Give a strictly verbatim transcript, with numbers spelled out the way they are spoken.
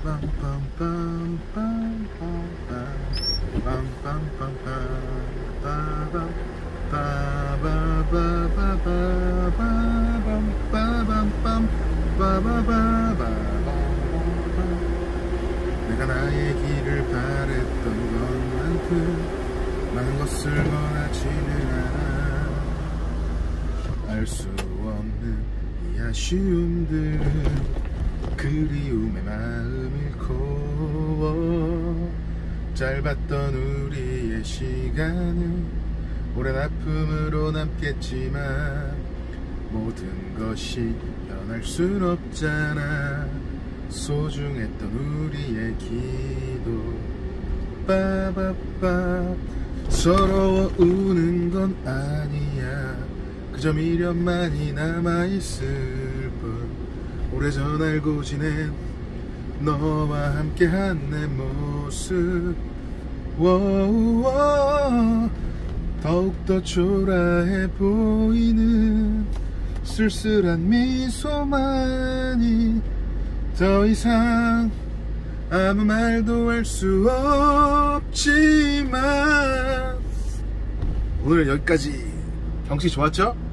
내가 나의 길을 바랬던 것만큼 많은 것을 원하지는 않아. 알 수 없는 이 아쉬움들은 그리움의 마음을 코워. 짧았던 우리의 시간은 오랜 아픔으로 남겠지만 모든 것이 변할 순 없잖아. 소중했던 우리의 기도 빠바빠. 서러워 우는 건 아니야. 그저 미련만이 남아있을 뿐. 오래전 알고 지낸 너와 함께한 내 모습 워우워. 더욱더 초라해 보이는 쓸쓸한 미소만이 더 이상 아무 말도 할 수 없지만. 오늘 여기까지. 경치 좋았죠?